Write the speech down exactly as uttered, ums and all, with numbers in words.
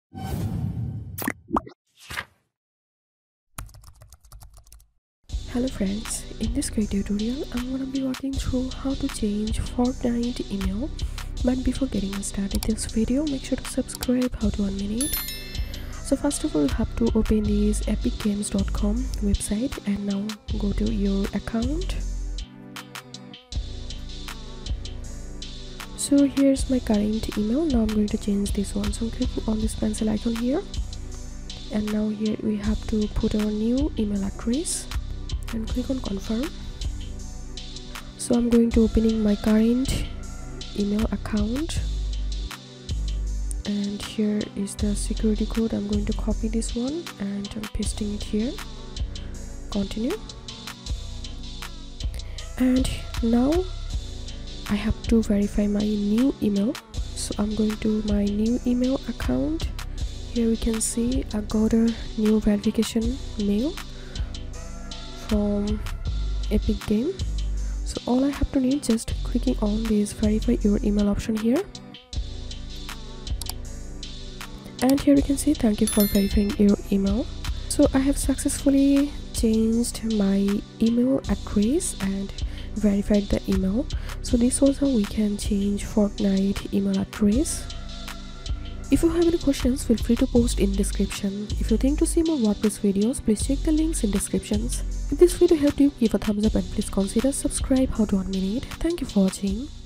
Hello friends, in this quick tutorial I'm gonna be walking through how to change Fortnite email. But before getting started this video, make sure to subscribe. How to one minute. So first of all, you have to open this epic games dot com website and now go to your account. So here's my current email. Now I'm going to change this one, so I'm clicking on this pencil icon here, and now here we have to put our new email address and click on confirm. So I'm going to opening my current email account, and here is the security code. I'm going to copy this one and I'm pasting it here. Continue. And now I have to verify my new email, so I'm going to my new email account. Here we can see I got a new verification mail from Epic Game. So all I have to need just clicking on this verify your email option here, and here you can see thank you for verifying your email. So I have successfully changed my email address and verified the email. So this was how we can change Fortnite email address. If you have any questions, feel free to post in description. If you think to see more WordPress videos, please check the links in descriptions. If this video helped you, give a thumbs up and please consider subscribe. How to one minute. Thank you for watching.